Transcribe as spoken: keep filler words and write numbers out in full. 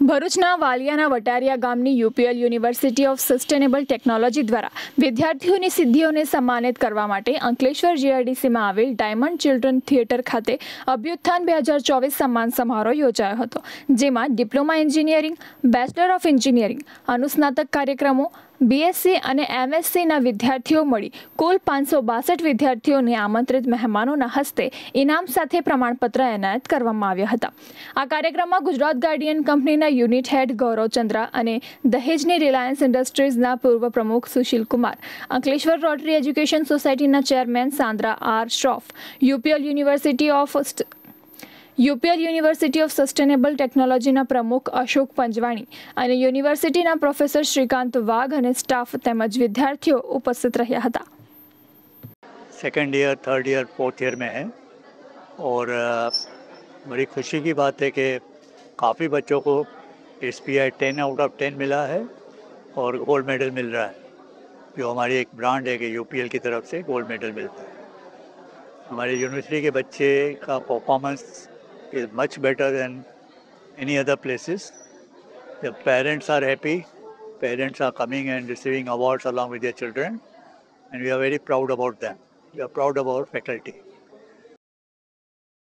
ભરૂચના વાલિયાના વટારિયા ગામની UPL university of sustainable technology દ્વારા વિદ્યાર્થીઓની સિદ્ધિઓને સન્માનિત કરવા માટે અંકલેશ્વર જીઆઈડીસીમાં આવેલ ડાયમંડ ચિલ્ડ્રન થિયેટર ખાતે અભ્યુત્થાન બે હજાર ચોવીસ સન્માન સમારોહ યોજાયો હતો, જેમાં diploma engineering, bachelor of engineering, અનુસ્નાતક કાર્યક્રમો, બીએસસી અને એમએસસીના વિદ્યાર્થીઓ મળી કુલ પાંચસો બાસઠ વિદ્યાર્થીઓને આમંત્રિત મહેમાનોના હસ્તે ઇનામ સાથે પ્રમાણપત્ર એનાયત કરવામાં આવ્યા હતા. આ કાર્યક્રમમાં ગુજરાત ગાર્ડિયન કંપનીના યુનિટ હેડ ગૌરવ ચંદ્રા અને દહેજની રિલાયન્સ ઇન્ડસ્ટ્રીઝના પૂર્વ પ્રમુખ સુશીલ કુમાર, અંકલેશ્વર રોટરી એજ્યુકેશન સોસાયટીના chairman Sandra R Shroff, UPL university of UPL university of sustainable ટેકનોલોજીના પ્રમુખ અશોક પંજવાણી અને યુનિવર્સિટીના પ્રોફેસર શ્રીકાંત વાઘ અને સ્ટાફ તેમજ વિद्यार्थियों उपस्थित રહ્યા હતા. Second year, third year, fourth year में है और बड़ी खुशी की बात है कि काफ़ी बच्चों को S P I ten out of ten मिला है और गोल्ड मेडल मिल रहा है, जो हमारी एक ब्रांड है कि यूपीएल की तरफ से गोल्ड मेडल मिलता है. हमारी यूनिवर्सिटी के बच्चे का performance is much better than any other places. The parents are happy. Parents are coming and receiving awards along with their children, and we are very proud about them. We are proud of our faculty.